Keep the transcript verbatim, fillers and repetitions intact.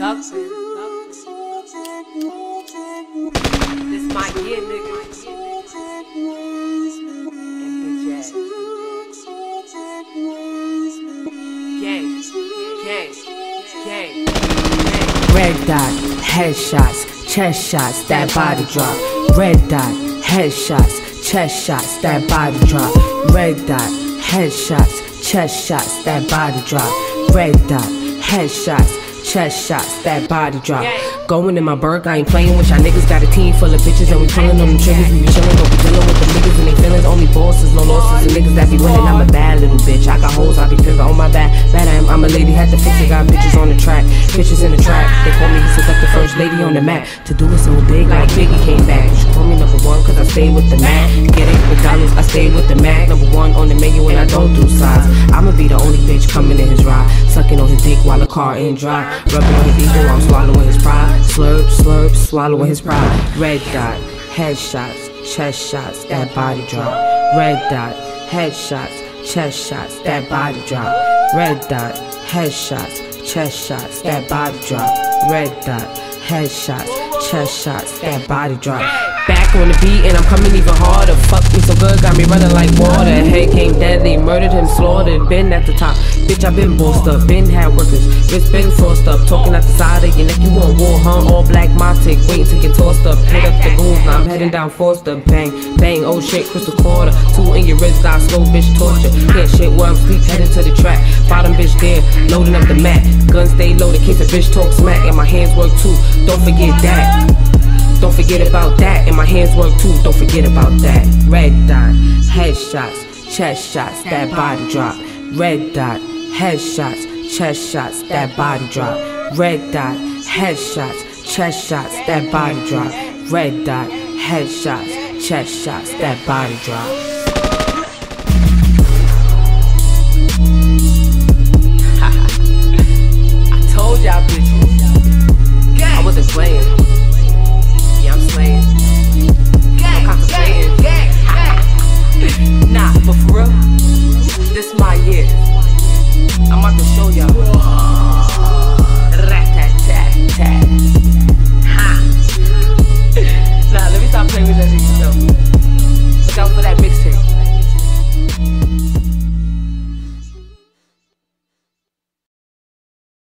Duckson. This my year, nigga. And bitch ass. Gang, gang, gang, gang. Red dot, headshots, chest shots, that body drop. Red dot, headshots, chest shots, that body drop. Red dot, headshots, chest shots, that body drop. Red dot, headshots, chest shots, that body drop. Going in my burg, I ain't playing with y'all niggas. Got a team full of bitches and we pulling on them triggers. We be chillin', don't be dealing with the niggas and they feelings. Only bosses, no losses, and niggas that be winning. I'm a bad little bitch. I got hoes, I be pimpin' on my back. Bad I am, I'm a lady, had to fix it. Got bitches on the track, bitches in the track. They call me the the first lady on the map. To do it so big, like Biggie came back. You should call me number one, cause I stay with the Mac. Get it, McDonald's, I stay with the Mac. Number one on the menu and I don't do sides. I'ma be the only bitch coming in his ride. Sucking on his dick while the car ain't dry. Rubbing on his ego, I'm swallowing his pride. Slurp, slurp, swallowing his pride. Red dot, headshots, chest shots, that body drop. Red dot, headshots, chest shots, that body drop. Red dot, headshots, chest shots, that body drop. Red dot, headshots, chest shots, that body drop. Back on the beat and I'm coming even harder. Fuck me so good, got me running like water. Head came deadly, murdered him, slaughtered. Been at the top, bitch I been bossed up. Been had workers, wrist been forced up. Talking at the side of your neck, you want war, huh? All black Matic, waiting to get tossed up. Hit up the goons, now I'm heading down Forster. Bang, bang, oh shit, crystal quarter. Two in your wrist, got slow bitch torture. Can't shit where I'm sleep, heading to the track. Bottom bitch there, loading up the mat. Gun stay loaded, case a bitch talk smack. And my hands work too, don't forget that. Don't forget about that, and my hands work too, don't forget about that. Red dot, headshots, chest shots, that body drop. Red dot, headshots, chest shots, that body drop. Red dot, headshots, chest shots, that body drop. Red dot, headshots, chest shots, that body drop.